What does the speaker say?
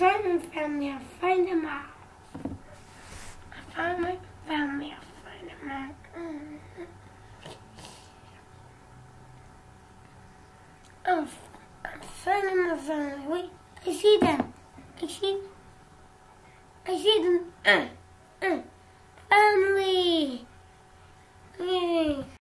found my family. I found them out. I found my family. I found them out. I'm finding my family. Wait, I see them. I see them. Family. Hey.